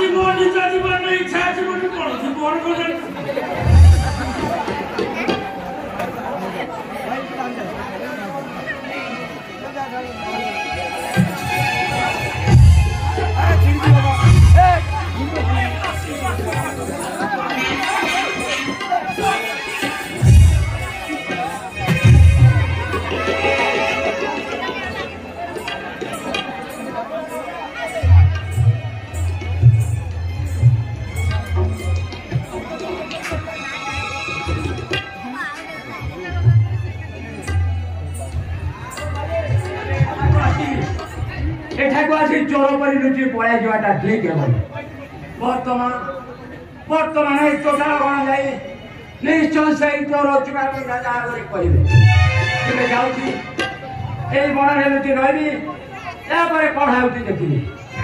चोर पर लुचि पड़े जाटा ठीक है बर्तमान बर्तमान चोटा कौन जाए निश्चय से चोर चुनाव कहे बण लुचि रही कौन देखी